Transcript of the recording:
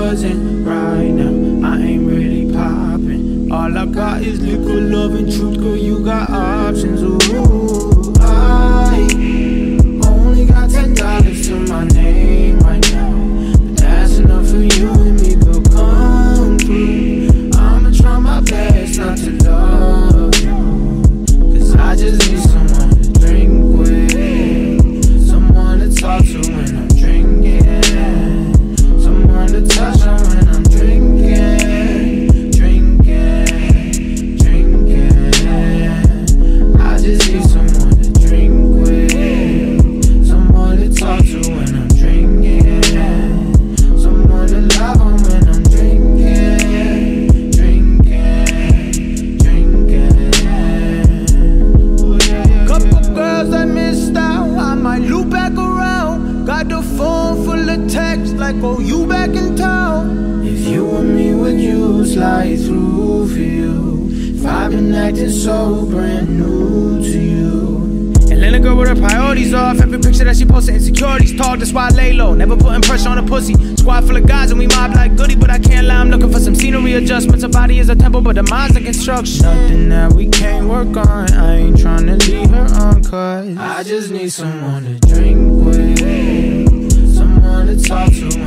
buzzing right now. I ain't really popping. All I got is liquor, love, and truth. Girl, you got options. Ooh, I only got $10 to my name right now, but that's enough for you and me. Girl, come through. I'ma try my best not to love you, 'cause I just need someone to drink with, someone to talk to when I'm drinking, someone to touch on when I'm drinking, I just need someone to drink with, someone to talk to when I'm drinking, someone to love on when I'm drinking. Oh, yeah. Couple girls I missed out, I might loop back around. Got the phone full of texts like, oh, you back in town. If you and me, would you slide through for you? If I've been acting so brand new to you. And let a girl with her priorities off. Every picture that she posted, insecurities talk. That's why I lay low, never putting pressure on a pussy. Squad full of guys and we mob like Goody, but I can't lie, I'm looking for some scenery adjustments. Her body is a temple, but the mind's a construction. Nothing that we can't work on. I ain't tryna leave her on, 'cause I just need someone to drink with, someone to talk to